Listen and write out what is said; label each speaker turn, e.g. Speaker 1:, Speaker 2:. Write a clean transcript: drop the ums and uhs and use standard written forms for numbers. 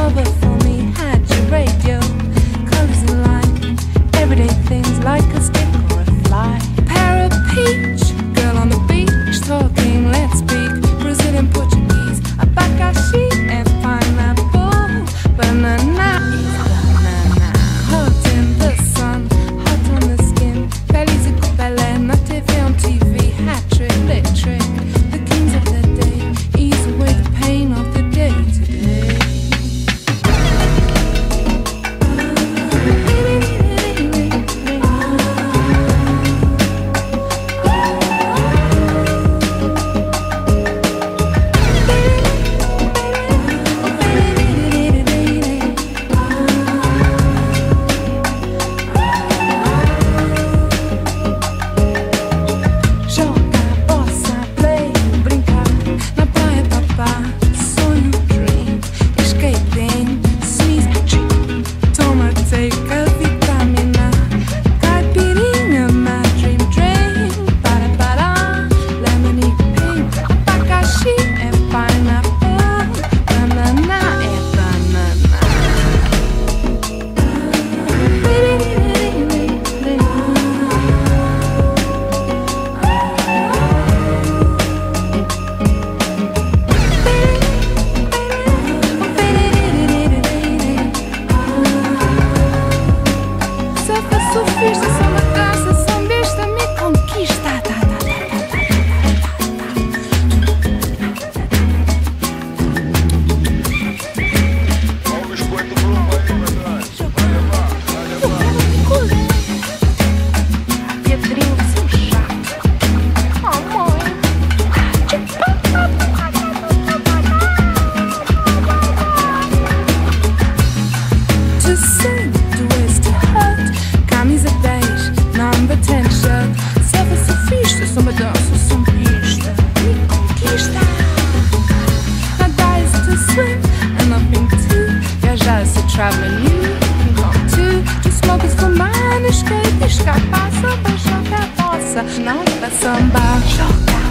Speaker 1: mother for me had your radio. Colors in light, everyday things like a stick or a fly. Pear of peach, girl on the beach, talking, let's speak Brazilian, Portuguese, abacaxi and pineapple. Banana is banana, hot in the sun, hot on the skin. Feliz e Pelé na TV, on TV, hat trick, lit trick. The kings of the day ease away the pain of the day to day. Joga, bossa, play, brincar na praia, papá, sonho, dream, escaping, sneeze, cheek, toma, take a vitamina, caipirinha, my dream drink, para, lemony pink, abacaxi and pineapple, banana and banana. Surfa, surfista, samba, dança, sambista, me conquista. Pedrinho, seu chato. Oh, mãe. To sing, to waste, to hurt. Camisa 10, number 10 shirt. Surfa, surfista, samba, dança, sambista. Me conquista. Nadar is to swim, and nothing to. Viajar is to travel, and you can come too. To smoke is for mine, escape, escapar. Samba, joga, bossa, não vai sambar. Joga.